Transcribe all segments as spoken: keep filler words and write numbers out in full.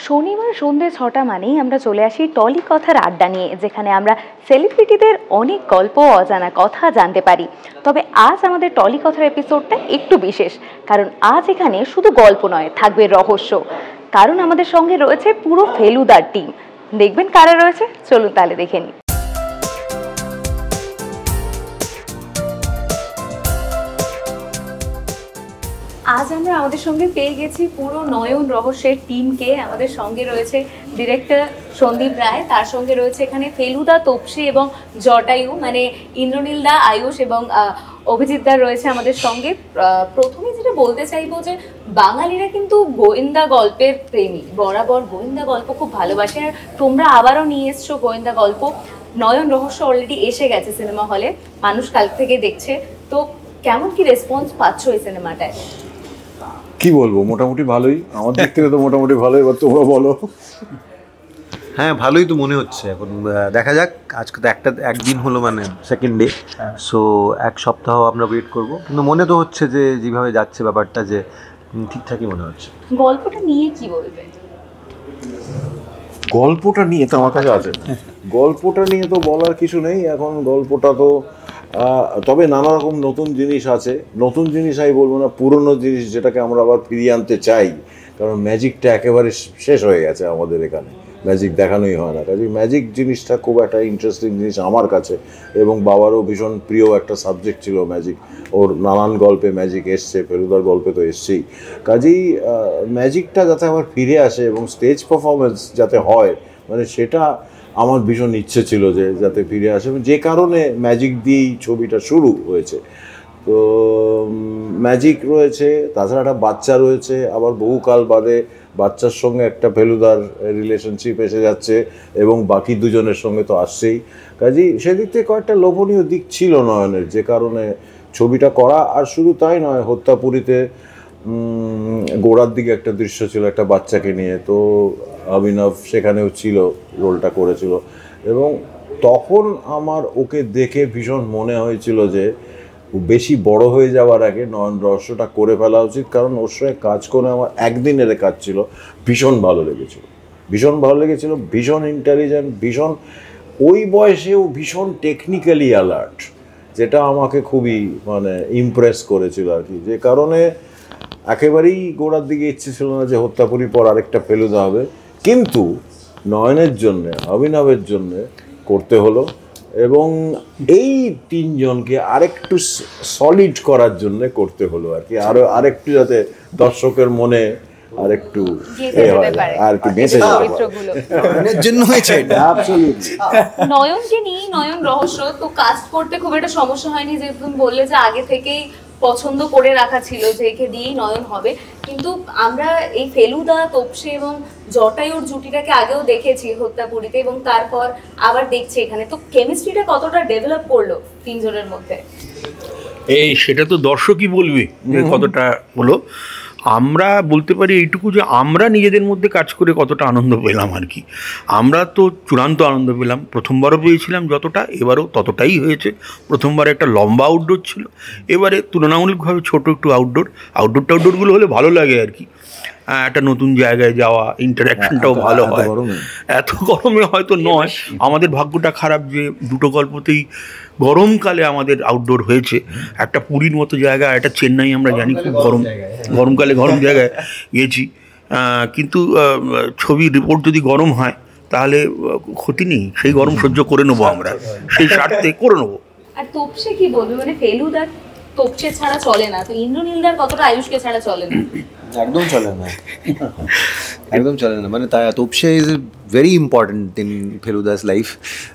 শনিবার সন্ধ্যে ছটা মানেই আমরা চলে আসি টলি কথার আড্ডা নিয়ে, যেখানে আমরা সেলিব্রিটিদের অনেক গল্প, অজানা কথা জানতে পারি। তবে আজ আমাদের টলি কথার এপিসোডটা একটু বিশেষ, কারণ আজ এখানে শুধু গল্প নয়, থাকবে রহস্য। কারণ আমাদের সঙ্গে রয়েছে পুরো ফেলুদার টিম। দেখবেন কারা রয়েছে, চলুন তাহলে দেখে নিই। আজ আমরা আমাদের সঙ্গে পেয়ে গেছি পুরো নয়ন রহস্যের টিমকে। আমাদের সঙ্গে রয়েছে ডিরেক্টর সন্দীপ রায়, তার সঙ্গে রয়েছে এখানে ফেলুদা, তোপসে এবং জটায়ু, মানে ইন্দ্রনীল দা, আয়ুষ এবং অভিজিৎ দা রয়েছে আমাদের সঙ্গে। প্রথমে যেটা বলতে চাইবো যে বাঙালিরা কিন্তু গোয়েন্দা গল্পের প্রেমী, বরাবর গোয়েন্দা গল্প খুব ভালোবাসে। আর তোমরা আবারও নিয়ে এসছো গোয়েন্দা গল্প। নয়ন রহস্য অলরেডি এসে গেছে সিনেমা হলে, মানুষ কাল থেকে দেখছে। তো কেমন কি রেসপন্স পাচ্ছ এই সিনেমাটায়? কি বলবো, মোটামুটি ভালোই, আমার দিক থেকে তো মোটামুটি ভালোই। এবার তোমরা বলো। হ্যাঁ, ভালোই তো মনে হচ্ছে। এখন দেখা যাক, আজকে তো একটা একদিন হলো, মানে সেকেন্ড ডে, সো এক সপ্তাহ আমরা ওয়েট করব। কিন্তু মনে তো হচ্ছে যে যেভাবে যাচ্ছে ব্যাপারটা, যে ঠিকঠাকই মনে হচ্ছে। গল্পটা নিয়ে কি বলবে? গল্পটা নিয়ে তো আমার কাছে আছে, গল্পটা নিয়ে তো বলার কিছু নেই এখন। গল্পটা তো তবে নানা রকম নতুন জিনিস আছে। নতুন জিনিস আমি বলবো না, পুরনো জিনিস যেটাকে আমরা আবার ফিরিয়ে আনতে চাই। কারণ ম্যাজিকটা একেবারে শেষ হয়ে গেছে আমাদের এখানে, ম্যাজিক দেখানোই হয় না। কাজে ম্যাজিক জিনিসটা খুব একটা ইন্টারেস্টিং জিনিস আমার কাছে, এবং বাবারও ভীষণ প্রিয় একটা সাবজেক্ট ছিল ম্যাজিক। ওর নানান গল্পে ম্যাজিক এসছে, ফেলুদার গল্পে তো এসছেই। কাজেই ম্যাজিকটা যাতে আবার ফিরে আসে এবং স্টেজ পারফরমেন্স যাতে হয়, মানে সেটা আমার ভীষণ ইচ্ছে ছিল যে যাতে ফিরে আসে, যে কারণে ম্যাজিক দিয়েই ছবিটা শুরু হয়েছে। তো ম্যাজিক রয়েছে, তাছাড়া একটা বাচ্চা রয়েছে, আবার বহুকাল বাদে বাচ্চার সঙ্গে একটা ফেলুদার রিলেশনশিপ এসে যাচ্ছে, এবং বাকি দুজনের সঙ্গে তো আসছেই। কাজেই সেদিক থেকে কয়েকটা লোভনীয় দিক ছিল নয়নের, যে কারণে ছবিটা করা। আর শুধু তাই নয়, হত্যাপুরীতে গোড়ার দিকে একটা দৃশ্য ছিল একটা বাচ্চাকে নিয়ে, তো অভিনব সেখানেও ছিল, রোলটা করেছিল। এবং তখন আমার ওকে দেখে ভীষণ মনে হয়েছিল যে বেশি বড় হয়ে যাওয়ার আগে নয়ন রহস্যটা করে ফেলা উচিত। কারণ ওর সঙ্গে কাজ করে আমার একদিনের কাজ ছিল, ভীষণ ভালো লেগেছিল, ভীষণ ভালো লেগেছিল ভীষণ ইন্টেলিজেন্ট, ভীষণ ওই বয়সেও ভীষণ টেকনিক্যালি অ্যালার্ট, যেটা আমাকে খুবই মানে ইমপ্রেস করেছিল আর কি। যে কারণে একেবারেই গোড়ার দিকে ইচ্ছে ছিল না যে হত্যাপুরীর পর আরেকটা ফেলুদা হবে, কিন্তু নয়নের জন্যে, অভিনবের জন্যে করতে হলো। এবং এই তিনজনকে আরেকটু সলিড করার জন্য করতে হলো আর কি, আরো আরেকটু যাতে দর্শকের মনে আরেকটু আর কি বেঁচে যাওয়ার জন্য হয়েছে এটা। অ্যাবসলিউটলি। নয়নকে নিয়ে নয়ন রহস্য তো কাস্ট করতে খুব একটা সমস্যা হয়নি, যেহেতু তুমি বললে যে আগে থেকেই পছন্দ করে রাখা ছিল যে একে দিয়েই নয়ন হবে। কিন্তু আমরা এই ফেলুদা, তোপসে এবং জটায়ুর জুটিটাকে আগেও দেখেছি হত্যাপুরীতে, এবং তারপর আবার দেখছি এখানে। তো কেমিস্ট্রিটা কতটা ডেভেলপ করলো তিনজনের মধ্যে? এই সেটা তো দর্শকই বলবে কতটা হলো। আমরা বলতে পারি এইটুকু যে আমরা নিজেদের মধ্যে কাজ করে কতটা আনন্দ পেলাম আর কি। আমরা তো চূড়ান্ত আনন্দ পেলাম, প্রথমবারও পেয়েছিলাম যতটা, এবারও ততটাই হয়েছে। প্রথমবার একটা লম্বা আউটডোর ছিল, এবারে তুলনামূলকভাবে ছোটো একটু আউটডোর। আউটডোর টাউটডোরগুলো হলে ভালো লাগে আর কি, একটা নতুন জায়গায় যাওয়া, ইন্টারাকশনটাও ভালো হয়। এত গরমে হয়তো নয়, আমাদের ভাগ্যটা খারাপ যে দুটো গল্পতেই গরমকালে আমাদের আউটডোর হয়েছে। একটা পুরীর মতো জায়গা, একটা চেন্নাই আমরা জানি খুব গরম, গরমকালে গরম জায়গায় গেছি। কিন্তু ছবির রিপোর্ট যদি গরম হয় তাহলে ক্ষতি নেই, সেই গরম সহ্য করে নেবো আমরা, সেই স্বার্থে করে নেবো। আর তোপসে কি বলবে, মানে ফেলুদা তোপসে ছাড়া চলে না, তো ইন্দ্রনীলদার কতটা আয়ুষকে ছাড়া চলে না? একদম চলে না, একদম চলে না। মানে Topshe is very important in Feluda's life.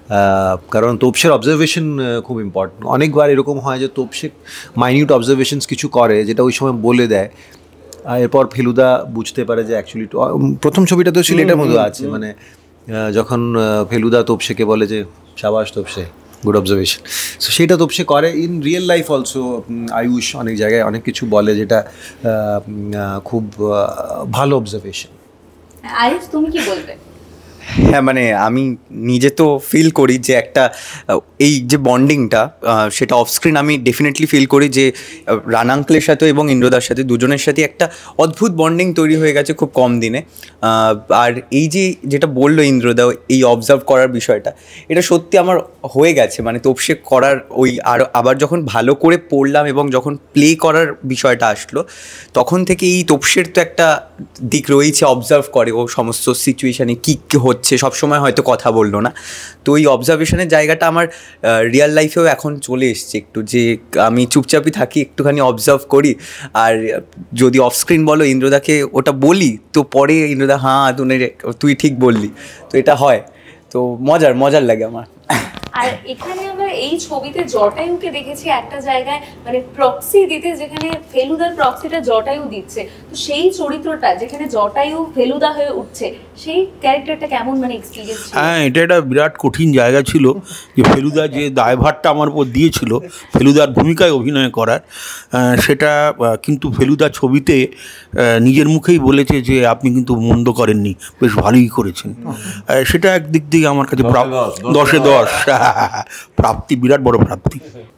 কারণ তোপসের অবজারভেশন খুব ইম্পর্টেন্ট। অনেকবার এরকম হয় যে তোপসে মাইনিউট অবজারভেশনস কিছু করে, যেটা ওই সময় বলে দেয়, এরপর ফেলুদা বুঝতে পারে যে অ্যাকচুয়ালি প্রথম ছবিটাতেও ছিল এটার মধ্যে আছে। মানে যখন ফেলুদা তোপসেকে বলে যে শাবাশ তোপসে, গুড অবজারভেশন, সো সেটা তোপসে করে। In real life also Ayush অনেক জায়গায় অনেক কিছু বলে, যেটা খুব ভালো অবজারভেশন। আয়ুষ, তুমি কি বলবে? হ্যাঁ মানে আমি নিজে তো ফিল করি যে একটা এই যে বন্ডিংটা সেটা অফস্ক্রিন আমি ডেফিনেটলি ফিল করি যে রানা আঙ্কেলের সাথে এবং ইন্দ্রদার সাথে দুজনের সাথে একটা অদ্ভুত বন্ডিং তৈরি হয়ে গেছে খুব কম দিনে। আর এই যে যেটা বললো ইন্দ্রদা এই অবজার্ভ করার বিষয়টা, এটা সত্যি আমার হয়ে গেছে। মানে তোপসে করার ওই আর আবার যখন ভালো করে পড়লাম এবং যখন প্লে করার বিষয়টা আসলো তখন থেকে এই তোপসের তো একটা দিক রয়েছে, অবজার্ভ করে ও সমস্ত সিচুয়েশানে কী কী হচ্ছে, সবসময় হয়তো কথা বললো না। তো ওই অবজারভেশনের জায়গাটা আমার রিয়েল লাইফেও এখন চলে এসছে একটু, যে আমি চুপচাপই থাকি, একটুখানি অবজার্ভ করি। আর যদি অফস্ক্রিন বলো ইন্দ্রদাকে ওটা বলি তো পরে ইন্দ্রদা হ্যাঁ তুই তুই ঠিক বললি, তো এটা হয়। তো মজার মজার লাগে আমার। আর এখানে আমরা এই ছবিতে জটায়ুকে দেখেছি একটা জায়গায় মানে প্রক্সি দিতে, যেখানে ফেলুদার প্রক্সিটা জটায়ু দিচ্ছে। তো সেই চরিত্রটা যেখানে জটায়ু ফেলুদা হয়ে উঠছে, সেই ক্যারেক্টারটা কেমন মানে এক্সপিরিয়েন্স ছিল? হ্যাঁ, এটা একটা বিরাট কঠিন জায়গা ছিল যে ফেলুদা যে দায়ভারটা আমার উপর দিয়েছিল ফেলুদার ভূমিকায় অভিনয় করার, সেটা কিন্তু ফেলুদা ছবিতে নিজের মুখেই বলেছে যে আপনি কিন্তু মন্দ করেননি, বেশ ভালোই করেছেন। সেটা একদিক দিয়ে আমার কাছে দশে দশ প্রাপ্তি, বিরাট বড় প্রাপ্তি।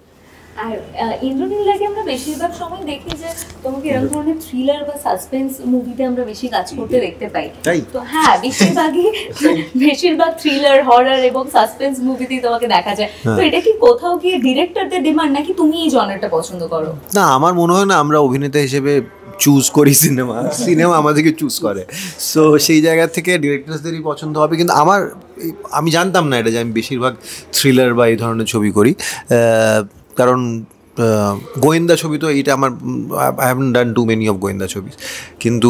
আর ইন্দ্রনীলদাকে আমরা বেশিরভাগ সময় দেখি যে তোমাকে এরকম ধরনের থ্রিলার বা সাসপেন্স মুভিতে আমরা বেশি কাজ করতে দেখতে পাই। তো হ্যাঁ, বেশিরভাগই বেশিরভাগ থ্রিলার, হরর এবং সাসপেন্স মুভিতেই তোমাকে দেখা যায়। তো এটা কি কোথাও গিয়ে ডিরেক্টরদের ডিমান্ড, নাকি তুমি এই জনারটা পছন্দ করো? না, আমার মনে হয় না আমরা অভিনেতা হিসেবে চুজ করি সিনেমা, সিনেমা আমাদেরকে চুজ করে। সো সেই জায়গা থেকে ডিরেক্টরসদেরই পছন্দ হবে। কিন্তু আমার আমি জানতাম না এটা যে আমি বেশিরভাগ থ্রিলার বা এই ধরনের ছবি করি, কারণ গোয়েন্দা ছবি তো এইটা আমার I haven't done too many of গোয়েন্দা ছবি। কিন্তু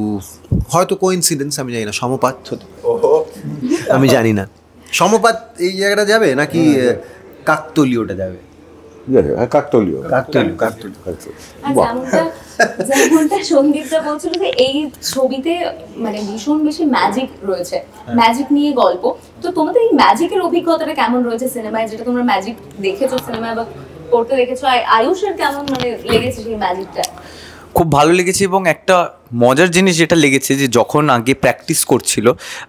হয়তো কোইন্সিডেন্স, আমি জানি না, সমপাত হতে আমি জানি না সমপাত এই জায়গাটা যাবে নাকি কাকতলীয়টা যাবে। কাকতলীয় কাকতলীয় কাকতলীয় যেমনটা যেমনটা সন্দীপদা বলছিল যে এই ছবিতে মানে ভীষণ বেশি ম্যাজিক রয়েছে, ম্যাজিক নিয়ে গল্প। তো তোমাদের এই ম্যাজিকের অভিজ্ঞতাটা কেমন রয়েছে সিনেমায়, যেটা তোমরা ম্যাজিক দেখেছো সিনেমায় বা করতে দেখেছো? আয়ুষের কেমন মানে লেগেছে সেই ম্যাজিকটা? খুব ভালো লেগেছে। এবং একটা মজার জিনিস যেটা লেগেছে যে যখন আগে প্র্যাকটিস করছিল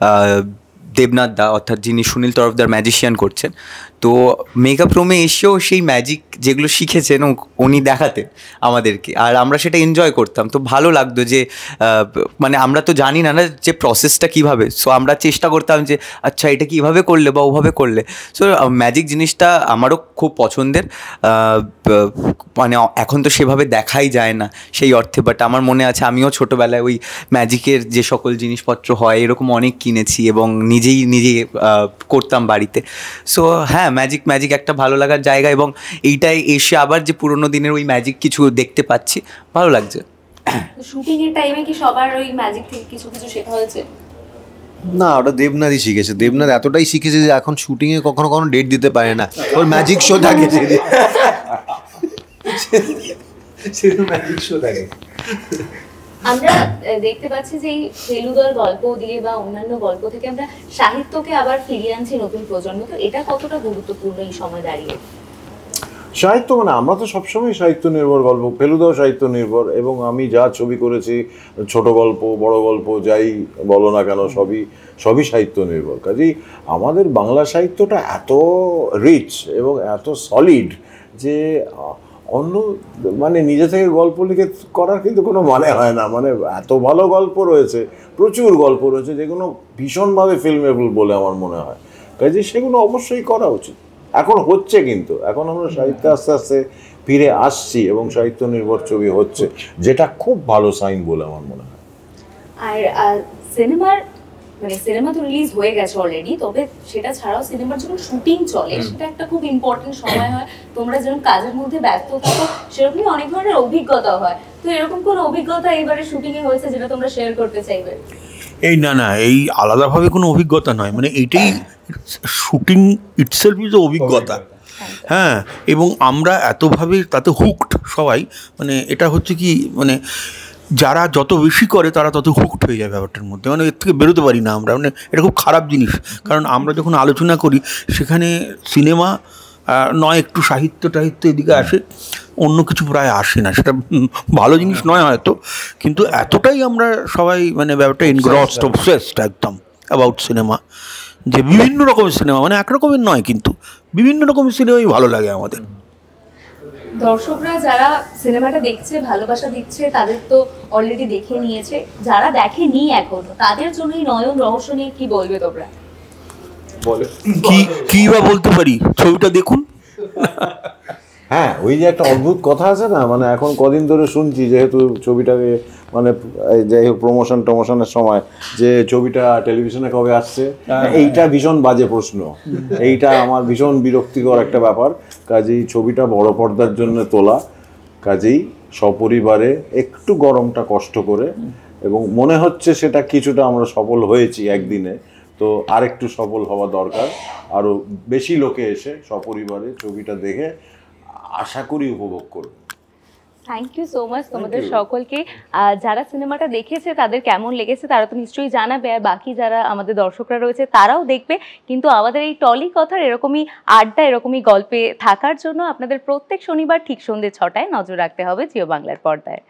দেবনাথ দা, অর্থাৎ যিনি সুনীল তরফদার ম্যাজিশিয়ান করছেন, তো মেকআপ রুমে এসেও সেই ম্যাজিক যেগুলো শিখেছেন উনি দেখাতেন আমাদেরকে, আর আমরা সেটা এনজয় করতাম। তো ভালো লাগতো যে মানে আমরা তো জানি না না যে প্রসেসটা কীভাবে, সো আমরা চেষ্টা করতাম যে আচ্ছা এটা কীভাবে করলে বা ওভাবে করলে। সো ম্যাজিক জিনিসটা আমারও খুব পছন্দের। মানে এখন তো সেভাবে দেখাই যায় না সেই অর্থে, বাট আমার মনে আছে আমিও ছোটোবেলায় ওই ম্যাজিকের যে সকল জিনিসপত্র হয় এরকম অনেক কিনেছি এবং নিজেই নিজেই করতাম বাড়িতে। সো হ্যাঁ, ম্যাজিক ম্যাজিক একটা ভালো লাগার জায়গা, এবং এইটাই এসে আবার যে পুরোনো দিনের ওই ম্যাজিক কিছু দেখতে পাচ্ছি, ভালো লাগছে। শুটিং এর টাইমে কি সবার ওই ম্যাজিক থেকে কিছু কিছু শেখা হয়েছে? না, ওটা দেবনাথই শিখেছে। দেবনাথ এতটাই শিখেছে যে এখন শুটিংয়ে কখনো কখনো ডেট দিতে পারে না, ওর ম্যাজিক শো থাকে, ম্যাজিক শো থাকে। আমরা দেখতে পাচ্ছি যে এই ফেলুদার গল্প দিয়ে বা অন্যান্য গল্প থেকে আমরা সাহিত্যকে আবার ফিরিয়ে আনছি নতুন প্রজন্ম। তো এটা কতটা গুরুত্বপূর্ণ এই সময় দাঁড়িয়ে? সাহিত্য মানে আমরা তো সবসময় সাহিত্য নির্ভর, গল্প ফেলুদাও সাহিত্য নির্ভর, এবং আমি যা ছবি করেছি ছোট গল্প বড় গল্প যাই বলো না কেন সবই সবই সাহিত্য নির্ভর। কাজেই আমাদের বাংলা সাহিত্যটা এত রিচ এবং এত সলিড যে অন্য মানে নিজে থেকে গল্প লিখে করার কিন্তু কোনো মানে হয় না। মানে এত ভালো গল্প রয়েছে, প্রচুর গল্প রয়েছে যেগুলো ভীষণভাবে ফিল্মেবল বলে আমার মনে হয়। কাজেই সেগুলো অবশ্যই করা উচিত। এখন হচ্ছে, কিন্তু এখন আমরা সাহিত্যে আস্তে আস্তে ফিরে আসছি এবং সাহিত্য নির্ভর ছবি হচ্ছে, যেটা খুব ভালো সাইন বলে আমার মনে হয়। আর সিনেমার মানে সিনেমা তো রিলিজ হয়ে গেছে অলরেডি, তবে সেটা ছাড়াও সিনেমার যখন শুটিং চলে সেটা একটা খুব ইম্পর্টেন্ট সময় হয়। তোমরা যেরকম কাজের মধ্যে ব্যস্ত থাকো সেরকমই অনেক ধরনের অভিজ্ঞতা হয়। তো এরকম কোনো অভিজ্ঞতা এবারে শুটিং এ হয়েছে যেটা তোমরা শেয়ার করতে চাইবে? এই না না এই আলাদাভাবে কোনো অভিজ্ঞতা নয়, মানে এইটাই শুটিং ইটসেলফ ইজ অভিজ্ঞতা। হ্যাঁ, এবং আমরা এতভাবে তাতে হুকড সবাই, মানে এটা হচ্ছে কি মানে যারা যত বেশি করে তারা তত হুকড হয়ে যায় ব্যাপারটার মধ্যে, মানে এর থেকে বেরোতে পারি না আমরা। মানে এটা খুব খারাপ জিনিস, কারণ আমরা যখন আলোচনা করি সেখানে সিনেমা নয় একটু সাহিত্য টাহিত্য এদিকে আসে, অন্য কিছু প্রায় আসে না। সেটা ভালো জিনিস নয় হয়তো, কিন্তু এতটাই আমরা সবাই মানে ব্যাপারটা এনগ্রসড অবসেসড একদম অ্যাবাউট সিনেমা, যে বিভিন্ন রকমের সিনেমা, মানে এক রকমের নয় কিন্তু বিভিন্ন রকমের সিনেমাই ভালো লাগে আমাদের। দর্শকরা যারা সিনেমাটা দেখছে, ভালোবাসা দিচ্ছে, তাদের তো অলরেডি দেখে নিয়েছে। যারা দেখেনি এখনো, তাদের জন্য এই নয়ন রহস্য নিয়ে কি বলবে তোমরা? বলে কি কি বা বলতে পারি, ছবিটা দেখুন। হ্যাঁ, ওই যে একটা অদ্ভুত কথা আছে না, মানে এখন কদিন ধরে শুনছি, যেহেতু ছবিটাকে মানে এই যাই হোক প্রমোশন টমোশনের সময়, যে ছবিটা টেলিভিশনে কবে আসছে, এইটা ভীষণ বাজে প্রশ্ন। এইটা আমার ভীষণ বিরক্তিকর একটা ব্যাপার। কাজেই ছবিটা বড় পর্দার জন্য তোলা, কাজেই সপরিবারে একটু গরমটা কষ্ট করে, এবং মনে হচ্ছে সেটা কিছুটা আমরা সফল হয়েছি একদিনে, তো আরেকটু সফল হওয়া দরকার। আরও বেশি লোকে এসে সপরিবারে ছবিটা দেখে আশা করি উপভোগ করবে। থ্যাংক ইউ সো মাচ তোমাদের সকলকে। আহ, যারা সিনেমাটা দেখেছে তাদের কেমন লেগেছে তারা তো নিশ্চয়ই জানাবে, আর বাকি যারা আমাদের দর্শকরা রয়েছে তারাও দেখবে। কিন্তু আমাদের এই টলি কথার এরকমই আড্ডা, এরকমই গল্পে থাকার জন্য আপনাদের প্রত্যেক শনিবার ঠিক সন্ধ্যে ছটায় নজর রাখতে হবে জিও বাংলার পর্দায়।